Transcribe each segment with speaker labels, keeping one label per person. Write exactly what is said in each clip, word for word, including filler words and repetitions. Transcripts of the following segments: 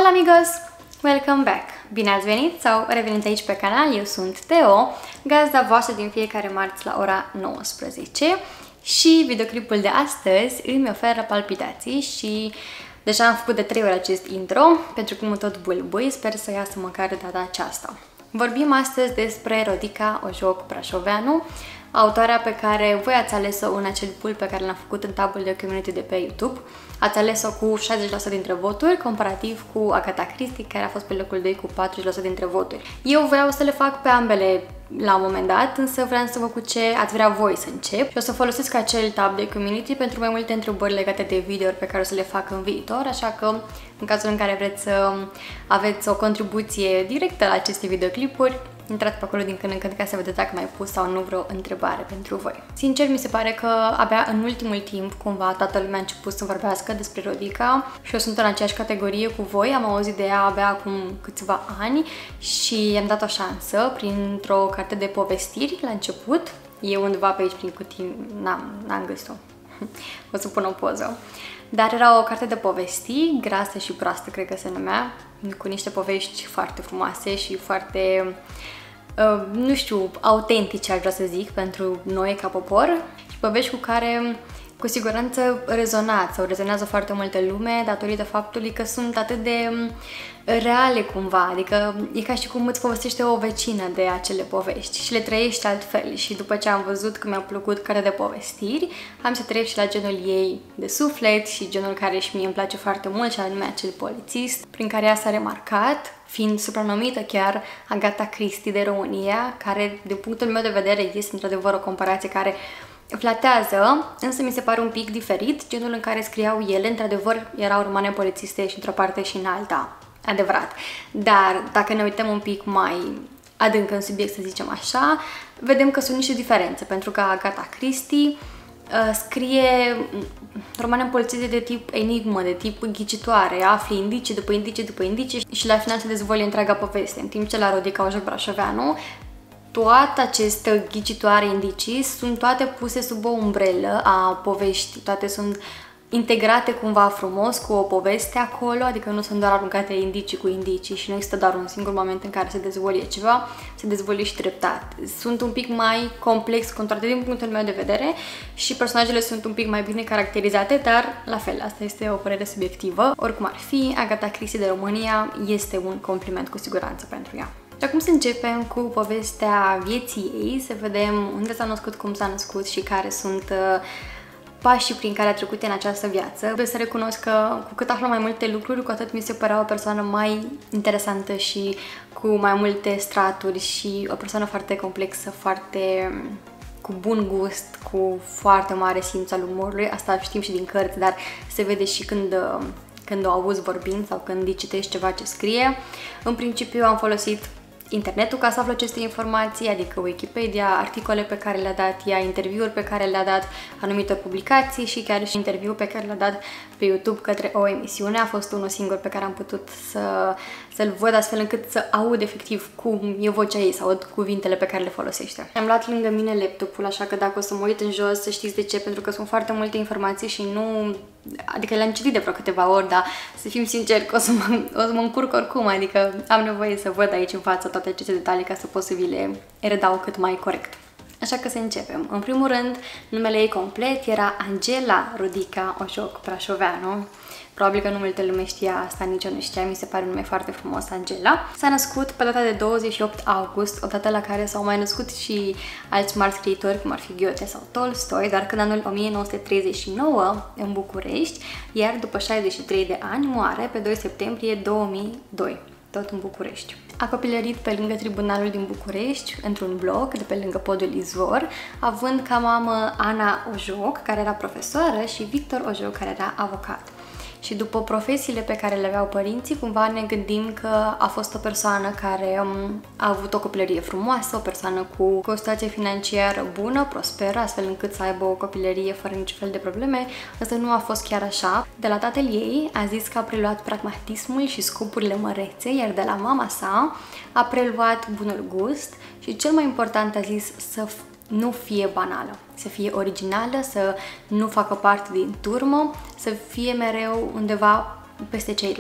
Speaker 1: Hola amigos! Welcome back! Bine ați venit sau revenit aici pe canal, eu sunt Teo, gazda voastră din fiecare marți la ora nouăsprezece și videoclipul de astăzi îmi oferă palpitații și deja am făcut de trei ori acest intro pentru că mă tot bulbui, sper să iasă măcar de data aceasta. Vorbim astăzi despre Rodica Ojoc Brașoveanu, autoarea pe care voi ați ales-o în acel poll pe care l-am făcut în tabul de community de pe YouTube. Ați ales-o cu șaizeci la sută dintre voturi, comparativ cu Agatha Christie, care a fost pe locul doi cu patruzeci la sută dintre voturi. Eu vreau să le fac pe ambele la un moment dat, însă vreau să văd cu ce ați vrea voi să încep și o să folosesc acel tab de community pentru mai multe întrebări legate de videouri pe care o să le fac în viitor, așa că în cazul în care vreți să aveți o contribuție directă la aceste videoclipuri, intrați pe acolo din când în când ca să vedeți dacă mai pus sau nu vreo întrebare pentru voi. Sincer, mi se pare că abia în ultimul timp, cumva, toată lumea a început să vorbească despre Rodica și eu sunt în aceeași categorie cu voi, am auzit de ea abia acum câțiva ani și i-am dat o șansă printr-o carte de povestiri la început. E undeva pe aici prin cutii, n-am găsit-o. O să pun o poză. Dar era o carte de povesti, grasă și proastă, cred că se numea, cu niște povești foarte frumoase și foarte, uh, nu știu, autentice, aș vrea să zic, pentru noi ca popor. Și povești cu care cu siguranță rezonați sau rezonează foarte multă lume datorită faptului că sunt atât de reale cumva, adică e ca și cum îți povestește o vecină de acele povești și le trăiești altfel și după ce am văzut că mi-a plăcut care de povestiri, am să trec și la genul ei de suflet și genul care și mie îmi place foarte mult și anume acel polițist, prin care ea s-a remarcat, fiind supranumită chiar Agatha Christie de România, care din punctul meu de vedere este într-adevăr o comparație care flatează, însă mi se pare un pic diferit, genul în care scriau ele, într-adevăr erau romane polițiste și într-o parte și în alta, adevărat. Dar dacă ne uităm un pic mai adânc în subiect, să zicem așa, vedem că sunt niște diferențe, pentru că Agatha Christie uh, scrie romane polițiste de tip enigmă, de tip ghicitoare, afli indicii după indicii după indicii și la final se dezvolie întreaga poveste, în timp ce la Rodica Ojoc Brașoveanu toate aceste ghicitoare indicii sunt toate puse sub o umbrelă a poveștii, toate sunt integrate cumva frumos cu o poveste acolo, adică nu sunt doar aruncate indicii cu indicii și nu există doar un singur moment în care se dezvolie ceva, se dezvolie și treptat. Sunt un pic mai complex conturate din punctul meu de vedere și personajele sunt un pic mai bine caracterizate, dar la fel, asta este o părere subiectivă. Oricum ar fi, Agatha Christie de România este un compliment cu siguranță pentru ea. Și acum să începem cu povestea vieții ei, să vedem unde s-a născut, cum s-a născut și care sunt uh, pașii prin care a trecut în această viață. Trebuie să recunosc că cu cât aflăm mai multe lucruri, cu atât mi se părea o persoană mai interesantă și cu mai multe straturi și o persoană foarte complexă, foarte cu bun gust, cu foarte mare simț al umorului. Asta știm și din cărți, dar se vede și când uh, când o auzi vorbind sau când îi citești ceva ce scrie. În principiu am folosit internetul ca să aflu aceste informații, adică Wikipedia, articole pe care le-a dat ea, interviuri pe care le-a dat, anumite publicații și chiar și interviuri pe care le-a dat pe YouTube către o emisiune. A fost unul singur pe care am putut să, să-l văd astfel încât să aud efectiv cum e vocea ei, să aud cuvintele pe care le folosește. Am luat lângă mine laptopul, așa că dacă o să mă uit în jos, să știți de ce, pentru că sunt foarte multe informații și nu... Adică le-am citit de vreo câteva ori, dar să fim sinceri că o să, mă, o să mă încurc oricum, adică am nevoie să văd aici în față toate aceste detalii ca să pot să vi le redau cât mai corect. Așa că să începem. În primul rând, numele ei complet era Angela Rodica Ojoc Brașoveanu. Probabil că nu multă lume știa asta, nici eu nu știa, mi se pare un nume foarte frumos, Angela. S-a născut pe data de douăzeci și opt august, o dată la care s-au mai născut și alți mari scriitori, cum ar fi Goethe sau Tolstoi, dar când anul o mie nouă sute treizeci și nouă în București, iar după șaizeci și trei de ani moare pe doi septembrie două mii doi, tot în București. A copilărit pe lângă Tribunalul din București, într-un bloc de pe lângă Podul Izvor, având ca mamă Ana Ojoc, care era profesoară, și Victor Ojoc, care era avocat. Și după profesiile pe care le aveau părinții, cumva ne gândim că a fost o persoană care um, a avut o copilărie frumoasă, o persoană cu, cu o situație financiară bună, prosperă, astfel încât să aibă o copilărie fără niciun fel de probleme, însă nu a fost chiar așa. De la tatăl ei a zis că a preluat pragmatismul și scopurile mărețe, iar de la mama sa a preluat bunul gust și cel mai important a zis să nu fie banală, să fie originală, să nu facă parte din turmă, să fie mereu undeva peste ceilalți.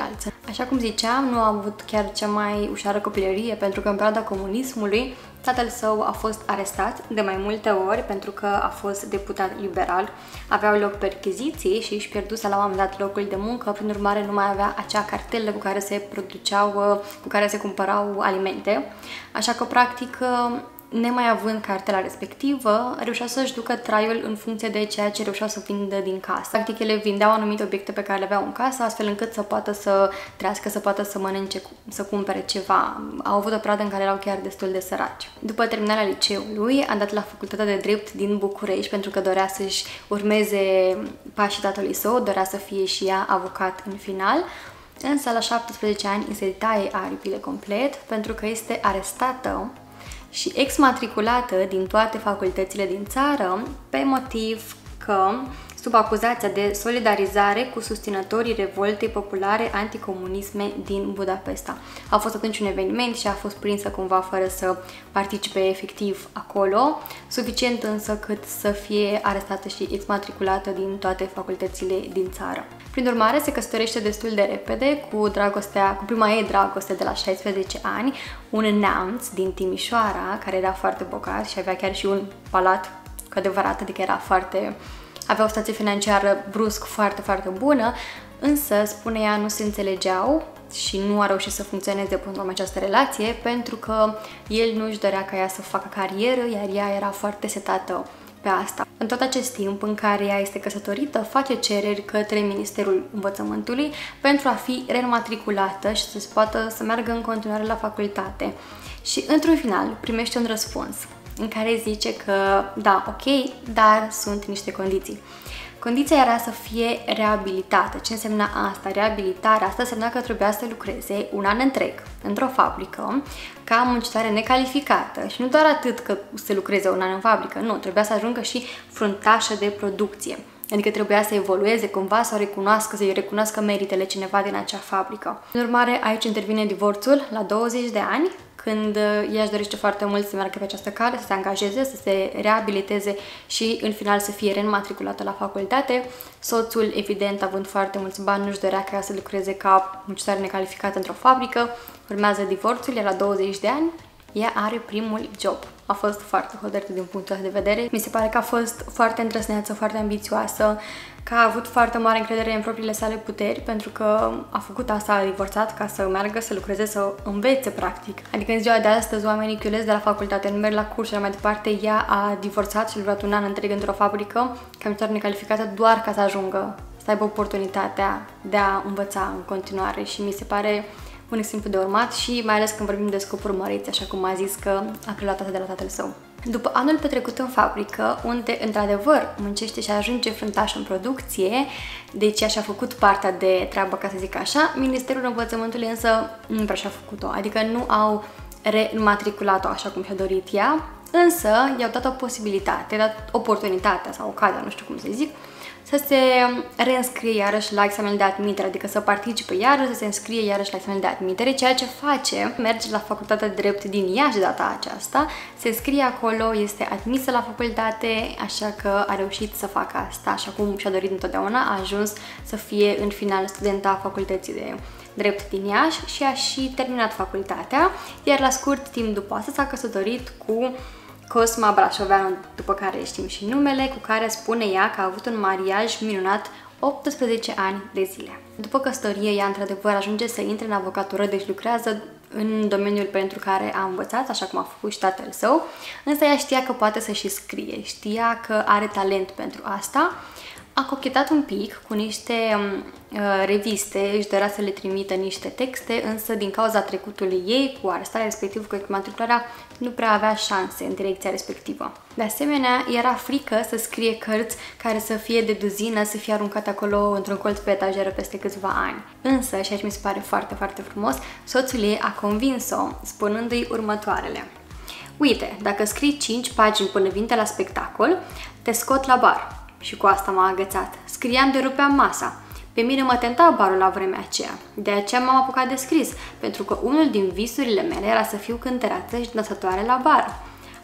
Speaker 1: Așa cum ziceam, nu a avut chiar cea mai ușoară copilărie, pentru că în perioada comunismului tatăl său a fost arestat de mai multe ori pentru că a fost deputat liberal, aveau loc percheziții și își pierduse la un moment dat locul de muncă, prin urmare nu mai avea acea cartelă cu care se produceau, cu care se cumpărau alimente, așa că practic nemai având cartela respectivă, reușeau să-și ducă traiul în funcție de ceea ce reușeau să vindă din casă. Practic, ele vindeau anumite obiecte pe care le aveau în casă, astfel încât să poată să trăiască, să poată să mănânce, să cumpere ceva. Au avut o perioadă în care erau chiar destul de săraci. După terminarea liceului, a dat la Facultatea de Drept din București, pentru că dorea să-și urmeze pașii tatălui său, dorea să fie și ea avocat în final. Însă, la șaptesprezece ani, îi se taie aripile complet, pentru că este arestată și exmatriculată din toate facultățile din țară pe motiv că, sub acuzația de solidarizare cu susținătorii revoltei populare anticomunisme din Budapesta. A fost atunci un eveniment și a fost prinsă cumva fără să participe efectiv acolo, suficient însă cât să fie arestată și exmatriculată din toate facultățile din țară. Prin urmare, se căsătorește destul de repede cu dragostea, cu prima ei dragoste de la șaisprezece ani, un neamț din Timișoara, care era foarte bogat și avea chiar și un palat cu adevărat, adică era foarte... avea o situație financiară brusc foarte, foarte bună, însă, spune ea, nu se înțelegeau și nu a reușit să funcționeze până la urmă această relație pentru că el nu își dorea ca ea să facă carieră, iar ea era foarte setată pe asta. În tot acest timp în care ea este căsătorită, face cereri către Ministerul Învățământului pentru a fi reînmatriculată și să se poată să meargă în continuare la facultate. Și, într-un final, primește un răspuns în care zice că, da, ok, dar sunt niște condiții. Condiția era să fie reabilitată. Ce însemna asta? Reabilitarea asta însemna că trebuia să lucreze un an întreg într-o fabrică ca muncitoare necalificată și nu doar atât că să lucreze un an în fabrică, nu, trebuia să ajungă și fruntașă de producție. Adică trebuia să evolueze cumva, să o recunoască, să-i recunoască meritele cineva din acea fabrică. În urmare, aici intervine divorțul la douăzeci de ani, când ea își dorește foarte mult să meargă pe această cale, să se angajeze, să se reabiliteze și în final să fie reînmatriculată la facultate. Soțul, evident, având foarte mulți bani, nu-și dorea ca ea să lucreze ca muncitoare necalificată într-o fabrică. Urmează divorțul, iar la douăzeci de ani ea are primul job. A fost foarte hotărâtă din punctul ăsta de vedere. Mi se pare că a fost foarte îndrăzneață, foarte ambițioasă, că a avut foarte mare încredere în propriile sale puteri, pentru că a făcut asta, a divorțat ca să meargă să lucreze, să învețe practic. Adică în ziua de astăzi oamenii chiulesc de la facultate, nu merg la curs și mai departe, ea a divorțat și a lucrat un an întreg într-o fabrică ca muncitoare necalificată doar ca să ajungă, să aibă oportunitatea de a învăța în continuare și mi se pare un exemplu de urmat și mai ales când vorbim de scopuri măreți, așa cum a zis că a preluat asta de la tatăl său. După anul petrecut în fabrică, unde într-adevăr muncește și ajunge fruntaș în producție, deci ea și-a făcut partea de treabă, ca să zic așa, Ministerul Învățământului însă nu prea și-a făcut-o, adică nu au reînmatriculat-o așa cum și-a dorit ea, însă i-au dat o posibilitate, dat oportunitatea sau ocazia, nu știu cum să zic, să se reînscrie iarăși la examenul de admitere, adică să participe iarăși, să se înscrie iarăși la examenul de admitere, ceea ce face, merge la Facultatea de Drept din Iași data aceasta, se înscrie acolo, este admisă la facultate, așa că a reușit să facă asta, așa cum și-a dorit întotdeauna, a ajuns să fie în final studenta Facultății de Drept din Iași și a și terminat facultatea, iar la scurt timp după asta s-a căsătorit cu Cosma Brașoveanu, după care știm și numele, cu care spune ea că a avut un mariaj minunat optsprezece ani de zile. După căsătorie, ea într-adevăr ajunge să intre în avocatură, deci lucrează în domeniul pentru care a învățat, așa cum a făcut și tatăl său, însă ea știa că poate să și scrie, știa că are talent pentru asta. A cochetat un pic cu niște uh, reviste, își dorea să le trimită niște texte, însă din cauza trecutului ei, cu arestarea respectivă, cu exmatricularea, nu prea avea șanse în direcția respectivă. De asemenea, era frică să scrie cărți care să fie de duzină, să fie aruncate acolo într-un colț pe etajeră peste câțiva ani. Însă, și aici mi se pare foarte, foarte frumos, soțul ei a convins-o, spunându-i următoarele. Uite, dacă scrii cinci pagini până vinte la spectacol, te scot la bar. Și cu asta m-a agățat. Scriam de rupeam masa. Pe mine mă tenta barul la vremea aceea. De aceea m-am apucat de scris, pentru că unul din visurile mele era să fiu cântăreață și dansătoare la bar.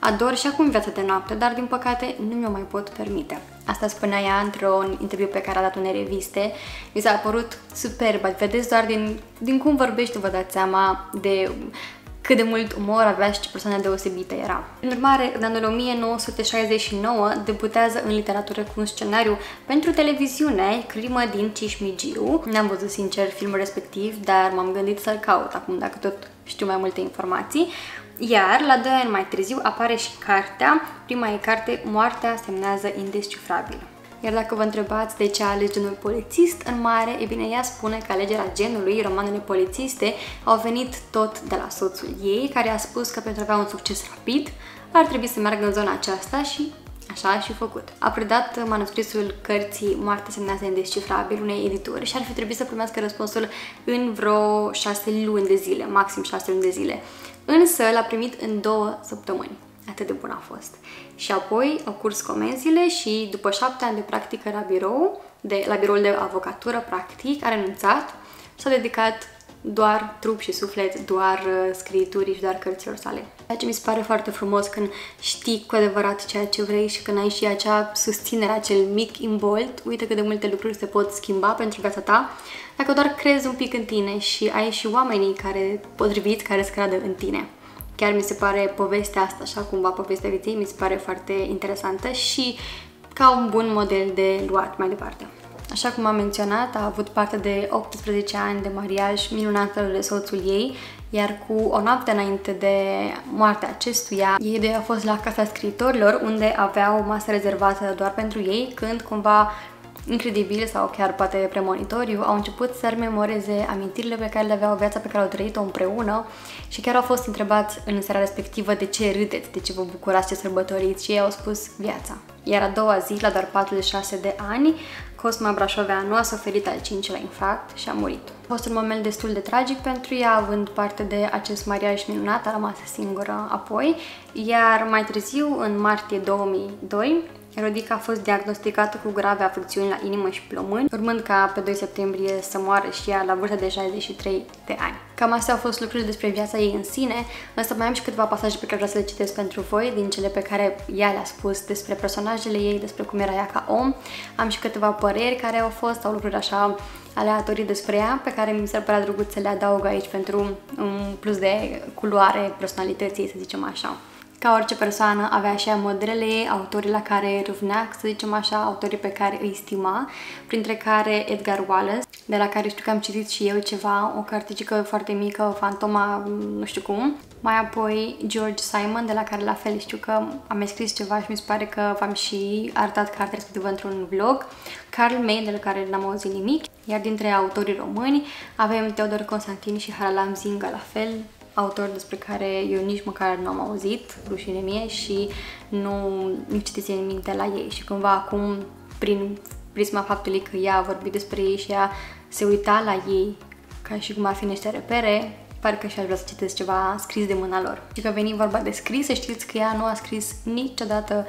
Speaker 1: Ador și acum viața de noapte, dar din păcate nu mi-o mai pot permite. Asta spunea ea într-un interviu pe care a dat unei reviste. Mi s-a părut superb. Vedeți doar din, din cum vorbește, vă dați seama de cât de mult umor avea și ce persoană deosebită era. În urmare, în anul o mie nouă sute șaizeci și nouă, debutează în literatură cu un scenariu pentru televiziune, Crimă din Cismigiu. N-am văzut, sincer, filmul respectiv, dar m-am gândit să-l caut acum, dacă tot știu mai multe informații. Iar, la doi ani mai târziu, apare și cartea. Prima ei carte, Moartea semnează indescifrabil. Iar dacă vă întrebați de ce a ales genul polițist în mare, e bine, ea spune că alegerea genului, romanele polițiste, au venit tot de la soțul ei, care a spus că pentru a avea un succes rapid, ar trebui să meargă în zona aceasta și așa a și făcut. A predat manuscrisul cărții Moartea semnează indescifrabil unei edituri și ar fi trebuit să primească răspunsul în vreo șase luni de zile, maxim șase luni de zile. Însă l-a primit în două săptămâni. Atât de bun a fost. Și apoi au curs comenzile și după șapte ani de practică la birou, de, la biroul de avocatură, practic, a renunțat și s-a dedicat doar trup și suflet, doar uh, scriiturii și doar cărților sale. Ceea ce mi se pare foarte frumos când știi cu adevărat ceea ce vrei și când ai și acea susținere, acel mic imbold, uite cât de multe lucruri se pot schimba pentru viața ta, dacă doar crezi un pic în tine și ai și oamenii care potriviți, care să creadă în tine. Chiar mi se pare povestea asta, așa cumva povestea vieții, mi se pare foarte interesantă și ca un bun model de luat mai departe. Așa cum am menționat, a avut parte de optsprezece ani de mariaj minunat de soțul ei, iar cu o noapte înainte de moartea acestuia, ei doi au fost la Casa Scriitorilor, unde aveau o masă rezervată doar pentru ei, când cumva incredibil sau chiar poate premonitoriu, au început să rememoreze amintirile pe care le aveau, viața pe care au trăit-o împreună și chiar au fost întrebați în seara respectivă de ce râdeți, de ce vă bucurați, ce sărbătoriți și ei au spus viața. Iar a doua zi, la doar patruzeci și șase de ani, Cosma Brașoveanu a suferit al cincilea infarct și a murit. A fost un moment destul de tragic pentru ea, având parte de acest mariaj minunat, a rămas singură apoi, iar mai târziu, în martie două mii doi, Rodica a fost diagnosticată cu grave afecțiuni la inimă și plămâni, urmând ca pe doi septembrie să moară și ea la vârsta de șaizeci și trei de ani. Cam astea au fost lucrurile despre viața ei în sine, însă mai am și câteva pasaje pe care vreau să le citesc pentru voi, din cele pe care ea le-a spus despre personajele ei, despre cum era ea ca om. Am și câteva păreri care au fost, sau lucruri așa aleatorii despre ea, pe care mi s-ar părea drăguț să le adaug aici pentru un plus de culoare personalității, să zicem așa. Ca orice persoană avea și ea modelele ei, autorii la care râvnea, să zicem așa, autorii pe care îi stima, printre care Edgar Wallace, de la care știu că am citit și eu ceva, o carticică foarte mică, Fantoma, nu știu cum. Mai apoi George Simon, de la care la fel știu că am mai scris ceva și mi se pare că v-am și arătat cartea respectivă într-un vlog. Carl May, de la care n-am auzit nimic. Iar dintre autorii români avem Teodor Constantin și Haralam Zinga, la fel, autori despre care eu nici măcar nu am auzit, rușine mie, și nu, nu citesc nimic de la ei. Și cumva acum, prin prisma faptului că ea a vorbit despre ei și ea se uita la ei ca și cum ar fi niște repere, parcă și aș vrea să citesc ceva scris de mâna lor. Și că veni vorba de scris, să știți că ea nu a scris niciodată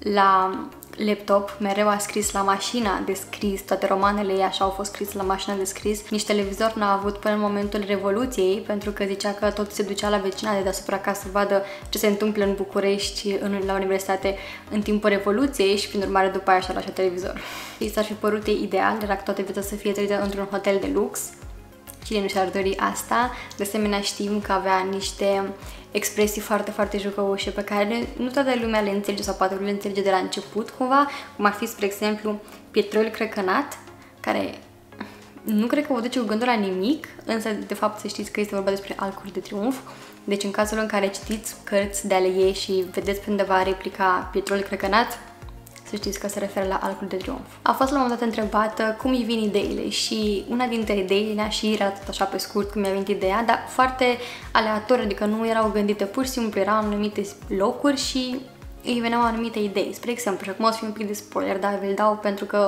Speaker 1: la laptop, mereu a scris la mașina de scris, toate romanele ei așa au fost scrise la mașina de scris. Nici televizor n-a avut până în momentul Revoluției, pentru că zicea că tot se ducea la vecina de deasupra ca să vadă ce se întâmplă în București, în, la universitate, în timpul Revoluției și, prin urmare, după aia și-a luat și televizor. Și s-ar fi părut ei ideal, era toată viața să fie trăită într-un hotel de lux. Cine nu și-ar dori asta? De asemenea, știm că avea niște expresii foarte, foarte jucăușe pe care nu toată lumea le înțelege sau poate nu le înțelege de la început, cumva, cum ar fi, spre exemplu, Pietrol Crăcănat, care nu cred că vă duce cu gândul la nimic, însă, de fapt, să știți că este vorba despre Arcul de Triunf. Deci, în cazul în care citiți cărți de ale ei și vedeți pe undeva replica Pietrol Crăcănat, să știți că se referă la Arcul de Triunf. A fost la un moment dat întrebată cum îi vin ideile și una dintre idei ne-a și ratat așa pe scurt cum mi-a venit ideea, dar foarte aleator, adică nu erau gândite, pur și simplu erau anumite locuri și îi veneau anumite idei. Spre exemplu, și acum o să fie un pic de spoiler, dar vi-l dau pentru că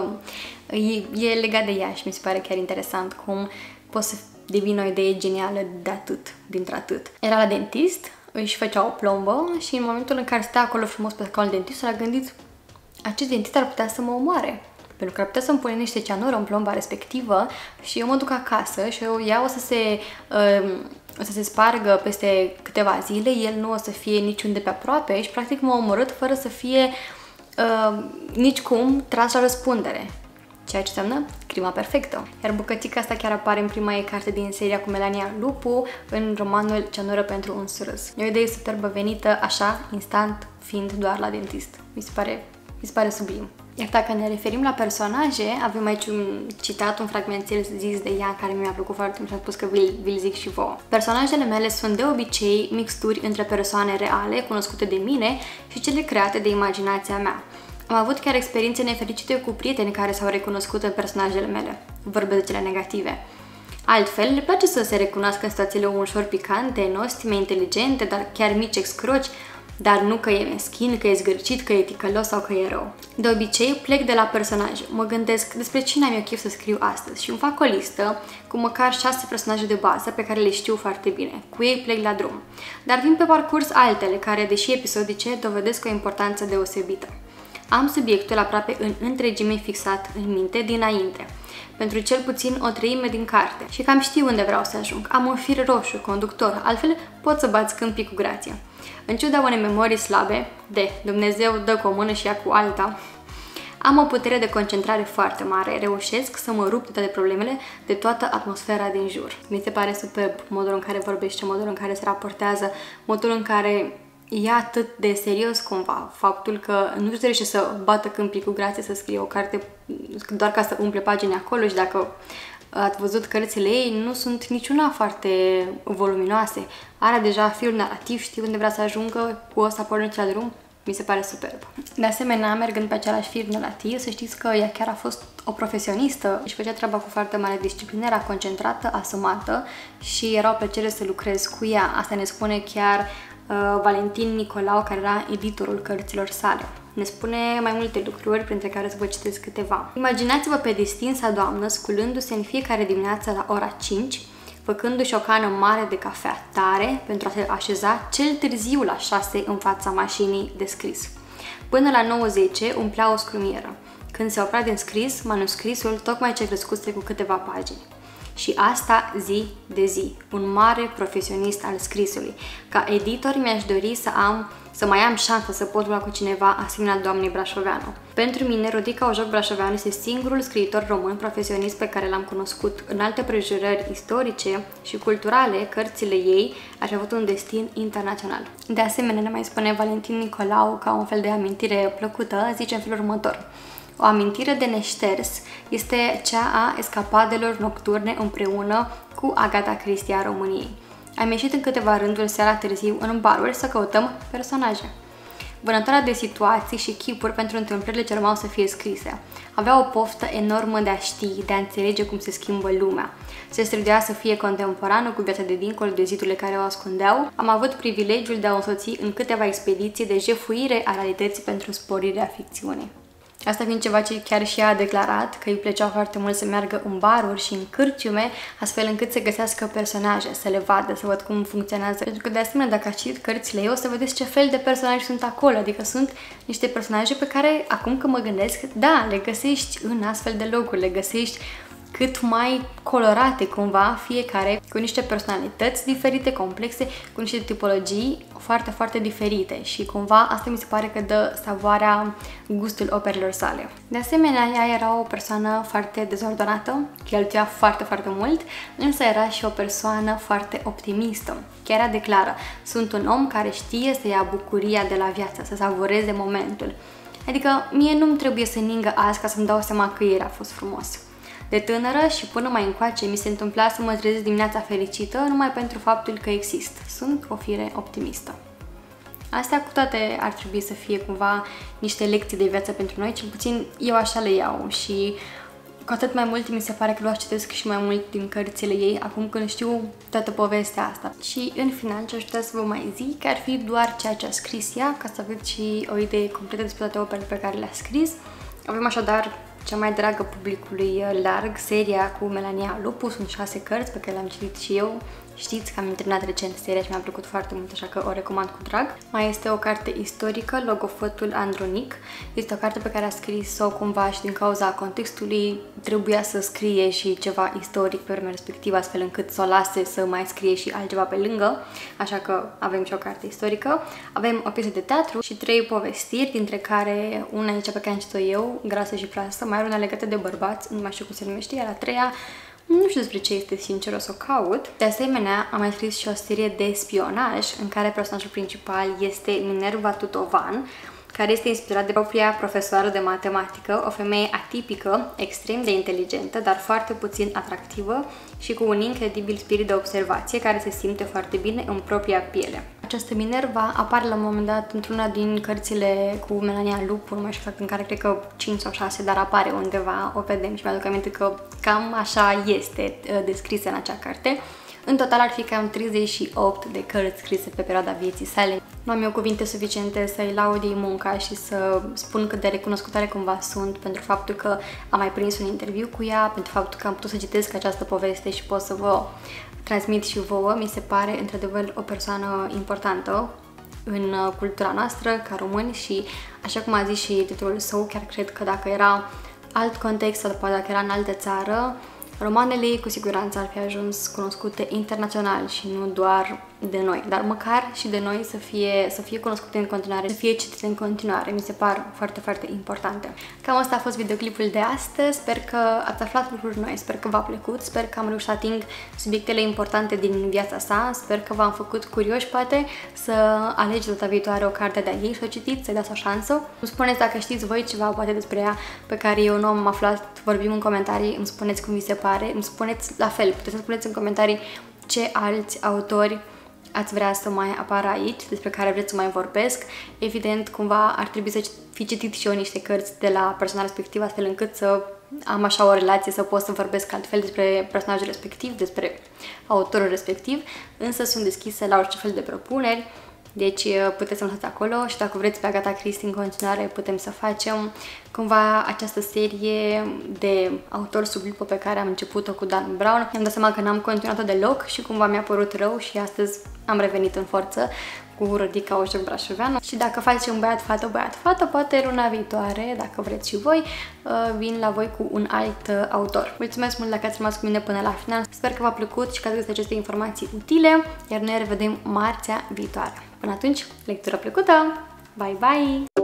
Speaker 1: e, e legat de ea și mi se pare chiar interesant cum poți să devină o idee genială de atât, dintr-atât. Era la dentist, își făcea o plombă și în momentul în care stea acolo frumos pe scaunul dentist, s-a gândit: acest dentist ar putea să mă omoare, pentru că ar putea să-mi pune niște cianură în plomba respectivă și eu mă duc acasă și eu, ea o să se uh, o să se spargă peste câteva zile, el nu o să fie niciunde pe aproape și practic m-a omorât fără să fie uh, nicicum tras la răspundere. Ceea ce înseamnă crima perfectă. Iar bucățica asta chiar apare în prima ei carte din seria cu Melania Lupu, în romanul Cianură pentru un surâs. E o idee superbă venită așa, instant, fiind doar la dentist. Mi se pare, mi se pare sublim. Iar dacă ne referim la personaje, avem aici un citat, un fragmentel zis de ea care mi-a plăcut foarte mult și am spus că vi-l vi zic și vouă. Personajele mele sunt de obicei mixturi între persoane reale, cunoscute de mine, și cele create de imaginația mea. Am avut chiar experiențe nefericite cu prieteni care s-au recunoscut în personajele mele. Vorbesc de cele negative. Altfel, le place să se recunoască în situațiile ușor picante, nostime, inteligente, dar chiar mici excroci, dar nu că e meschin, că e zgârcit, că e ticălos sau că e rău. De obicei, plec de la personaje. Mă gândesc despre cine am eu chef să scriu astăzi și îmi fac o listă cu măcar șase personaje de bază pe care le știu foarte bine. Cu ei plec la drum. Dar vin pe parcurs altele care, deși episodice, dovedesc o importanță deosebită. Am subiectul aproape în întregime fixat în minte dinainte, pentru cel puțin o treime din carte și cam știu unde vreau să ajung. Am un fir roșu, conductor, altfel pot să bați câmpii cu grație. În ciuda unei memorii slabe, de Dumnezeu dă cu o mână și ia cu alta, am o putere de concentrare foarte mare, reușesc să mă rup de toate problemele, de toată atmosfera din jur. Mi se pare superb modul în care vorbește, modul în care se raportează, modul în care e atât de serios cumva, faptul că nu-și dorește să bată câmpii cu grație, să scrie o carte doar ca să umple pagini acolo și dacă ați văzut cărțile ei, nu sunt niciuna foarte voluminoase. Are deja firul narrativ, știu unde vrea să ajungă, cu ăsta pornește la drum, mi se pare superb. De asemenea, mergând pe același fir narrativ, să știți că ea chiar a fost o profesionistă și făcea treaba cu foarte mare disciplină, era concentrată, asumată și era o plăcere să lucrez cu ea. Asta ne spune chiar uh, Valentin Nicolau, care era editorul cărților sale. Ne spune mai multe lucruri, printre care să vă citesc câteva. Imaginați-vă pe distinsa doamnă sculându-se în fiecare dimineață la ora cinci, făcându-și o cană mare de cafea tare pentru a se așeza cel târziu la șase în fața mașinii de scris. Până la nouă zece umplea o scrumieră. Când se oprea din scris, manuscrisul tocmai ce crescuse cu câteva pagini. Și asta zi de zi, un mare profesionist al scrisului. Ca editor mi-aș dori să am să mai am șansa să pot lua cu cineva asemenea doamnei Brașoveanu. Pentru mine, Rodica Ojoc Brașoveanu este singurul scriitor român profesionist pe care l-am cunoscut. În alte prejurări istorice și culturale, cărțile ei ar fi avut un destin internațional. De asemenea, ne mai spune Valentin Nicolau, ca un fel de amintire plăcută, zice în felul următor. O amintire de neșters este cea a escapadelor nocturne împreună cu Agatha Christie a României. Am ieșit în câteva rânduri seara târziu în baruri să căutăm personaje. Vânătoarea de situații și chipuri pentru întâmplările ce urmau să fie scrise. Avea o poftă enormă de a ști, de a înțelege cum se schimbă lumea. Se străduia să fie contemporană cu viața de dincolo de zidurile care o ascundeau. Am avut privilegiul de a o însoți în câteva expediții de jefuire a realității pentru sporirea ficțiunii. Asta fiind ceva ce chiar și ea a declarat, că îi plăcea foarte mult să meargă în baruri și în cârciume, astfel încât să găsească personaje, să le vadă, să văd cum funcționează. Pentru că, de asemenea, dacă ați citit cărțile ei, o să vedeți ce fel de personaje sunt acolo, adică sunt niște personaje pe care, acum că mă gândesc, da, le găsești în astfel de locuri, le găsești cât mai colorate cumva, fiecare cu niște personalități diferite, complexe, cu niște tipologii foarte, foarte diferite și cumva asta mi se pare că dă savoarea, gustul operelor sale. De asemenea, ea era o persoană foarte dezordonată, cheltuia foarte, foarte mult, însă era și o persoană foarte optimistă. Chiar ea declară, sunt un om care știe să ia bucuria de la viață, să savureze momentul. Adică mie nu-mi trebuie să ningă azi ca să-mi dau seama că ieri a fost frumos. De tânără și până mai încoace mi se întâmpla să mă trezesc dimineața fericită numai pentru faptul că exist. Sunt o fire optimistă. Astea cu toate ar trebui să fie cumva niște lecții de viață pentru noi, cel puțin eu așa le iau și cu atât mai mult mi se pare că vreau să citesc și mai mult din cărțile ei acum când știu toată povestea asta. Și în final ce aș putea să vă mai zic că ar fi doar ceea ce a scris ea, ca să aveți și o idee completă despre toate operele pe care le-a scris. Avem așadar cea mai dragă publicului larg, seria cu Melania Lupu, sunt șase cărți pe care le-am citit și eu, Știți că am terminat recent seria și mi-a plăcut foarte mult, așa că o recomand cu drag. Mai este o carte istorică, Logofotul Andronic. Este o carte pe care a scris-o cumva și din cauza contextului trebuia să scrie și ceva istoric pe vremea respectivă, astfel încât să o lase să mai scrie și altceva pe lângă, așa că avem și o carte istorică. Avem o piesă de teatru și trei povestiri, dintre care una e cea pe care am citit-o eu, Grasă și Proastă, mai are una legată de bărbați, nu mai știu cum se numește, iar a treia nu știu despre ce este, sincer, o să o caut. De asemenea, am mai scris și o serie de spionaj în care personajul principal este Minerva Tutovan, care este inspirat de propria profesoară de matematică, o femeie atipică, extrem de inteligentă, dar foarte puțin atractivă și cu un incredibil spirit de observație care se simte foarte bine în propria piele. Această Minerva apare la un moment dat într-una din cărțile cu Melania Lupu, nu mai știu exact în care, cred că cinci sau șase, dar apare undeva, o vedem și mi-aduc aminte că cam așa este descrisă în acea carte. În total ar fi cam treizeci și opt de cărți scrise pe perioada vieții sale. Nu am eu cuvinte suficiente să-i laud ei munca și să spun cât de recunoscătoare cumva sunt pentru faptul că am mai prins un interviu cu ea, pentru faptul că am putut să citesc această poveste și pot să vă transmit și vouă. Mi se pare într-adevăr o persoană importantă în cultura noastră ca români și, așa cum a zis și titlul său, chiar cred că dacă era alt context sau poate dacă era în altă țară, romanele ei cu siguranță ar fi ajuns cunoscute internațional și nu doar de noi, dar măcar și de noi să fie, să fie cunoscute în continuare, să fie citite în continuare, mi se par foarte, foarte importante. Cam asta a fost videoclipul de astăzi, sper că ați aflat lucruri noi, sper că v-a plăcut, sper că am reușit să ating subiectele importante din viața sa, sper că v-am făcut curioși, poate, să alegeți data viitoare o carte de-a ei, să o citiți, să-i dați o șansă. Îmi spuneți dacă știți voi ceva, poate despre ea, pe care eu nu am aflat, vorbim în comentarii, îmi spuneți cum vi se pare, îmi spuneți la fel, puteți să spuneți în comentarii ce alți autori ați vrea să mai apară aici, despre care vreți să mai vorbesc. Evident, cumva ar trebui să fi citit și eu niște cărți de la persoana respectivă, astfel încât să am așa o relație, să pot să vorbesc altfel despre personajul respectiv, despre autorul respectiv, însă sunt deschise la orice fel de propuneri. Deci puteți să lăsați acolo și dacă vreți pe Agatha Christie în continuare putem să facem cumva această serie de autor sub lupă pe care am început-o cu Dan Brown. Mi-am dat seama că n-am continuat-o deloc și cumva mi-a părut rău și astăzi am revenit în forță cu Rodica Oșoc Brașoveanu. Și dacă facem băiat-fată, băiat-fată, poate luna viitoare, dacă vreți și voi, vin la voi cu un alt autor. Mulțumesc mult dacă ați rămas cu mine până la final. Sper că v-a plăcut și că ați găsit aceste informații utile, iar noi ne revedem marțea viitoare. Până atunci, lectură plăcută! Bye, bye!